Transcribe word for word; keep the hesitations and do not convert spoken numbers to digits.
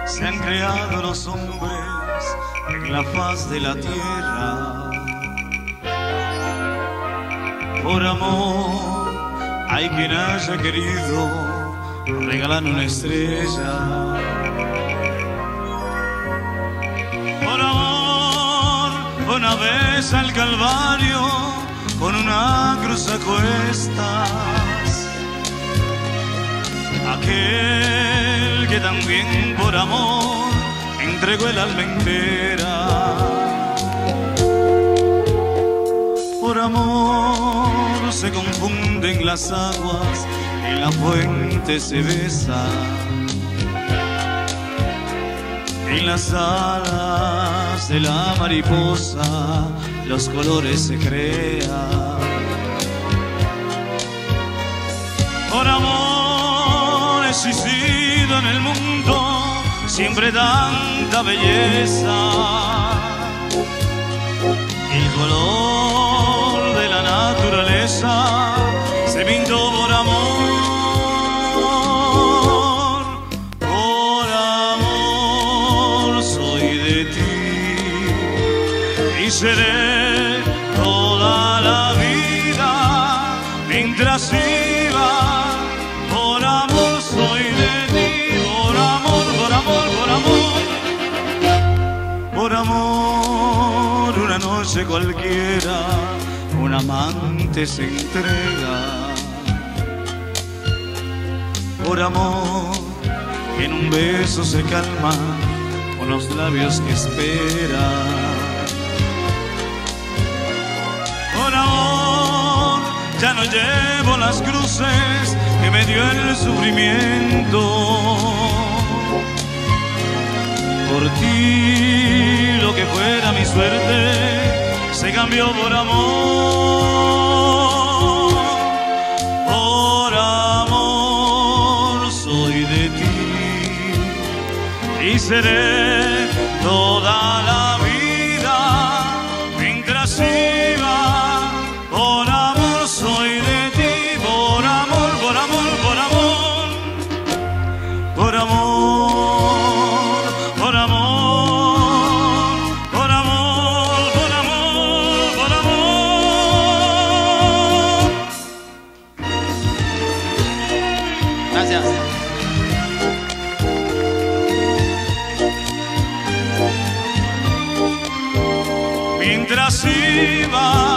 se han creado los hombres en la faz de la tierra. Por amor hay quien haya querido regalar una estrella. Por amor, una vez al Calvario con una cruz a cuestas. Aquel que también por amor entregó el alma entera. Por amor se confunden las aguas y la fuente se besa. En las alas de la mariposa los colores se crean. Por amor ha existido en el mundo siempre tanta belleza. El color de la naturaleza se pintó por amor. Por amor soy de ti y seré toda la vida mientras viva. Por amor soy de ti, por amor, por amor, por amor. Por amor una noche cualquiera un amante se entrega. Por amor en un beso se calma con los labios que esperan. Por amor ya no llevo las cruces que me dio el sufrimiento. Por ti lo que fuera mi suerte se cambió por amor. Por amor soy de ti y seré toda la vida mientras viva. Por amor soy de ti, por amor, por amor, por amor. Por amor, por amor, por amor, por amor, por amor. Gracias. Mientras iba